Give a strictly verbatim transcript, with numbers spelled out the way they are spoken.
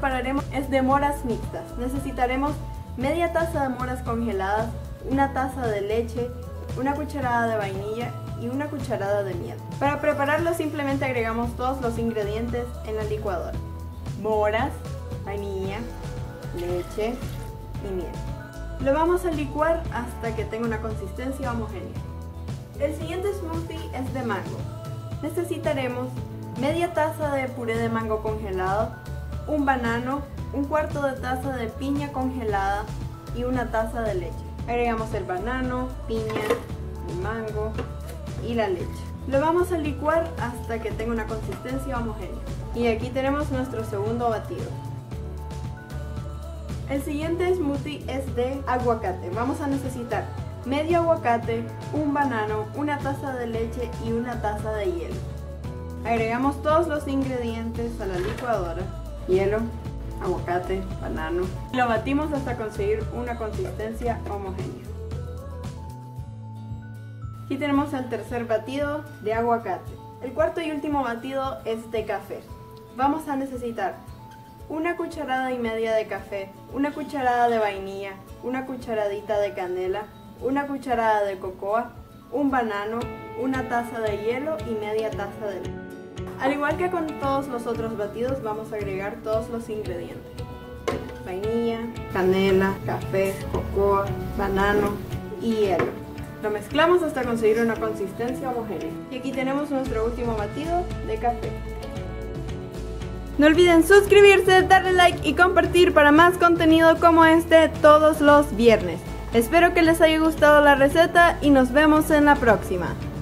prepararemos es de moras mixtas. Necesitaremos media taza de moras congeladas, una taza de leche, una cucharada de vainilla y una cucharada de miel. Para prepararlo simplemente agregamos todos los ingredientes en la licuadora: moras, vainilla, leche y miel. Lo vamos a licuar hasta que tenga una consistencia homogénea. El siguiente smoothie es de mango. Necesitaremos media taza de puré de mango congelado, un banano, un cuarto de taza de piña congelada y una taza de leche. Agregamos el banano, piña, el mango y la leche. Lo vamos a licuar hasta que tenga una consistencia homogénea. Y aquí tenemos nuestro segundo batido. El siguiente smoothie es de aguacate. Vamos a necesitar medio aguacate, un banano, una taza de leche y una taza de hielo. Agregamos todos los ingredientes a la licuadora: hielo, aguacate, banano. Y lo batimos hasta conseguir una consistencia homogénea. Aquí tenemos el tercer batido de aguacate. El cuarto y último batido es de café. Vamos a necesitar una cucharada y media de café, una cucharada de vainilla, una cucharadita de canela, una cucharada de cocoa, un banano, una taza de hielo y media taza de leche. Al igual que con todos los otros batidos, vamos a agregar todos los ingredientes: vainilla, canela, café, cocoa, banano y hielo. Lo mezclamos hasta conseguir una consistencia homogénea. Y aquí tenemos nuestro último batido de café. No olviden suscribirse, darle like y compartir para más contenido como este todos los viernes. Espero que les haya gustado la receta y nos vemos en la próxima.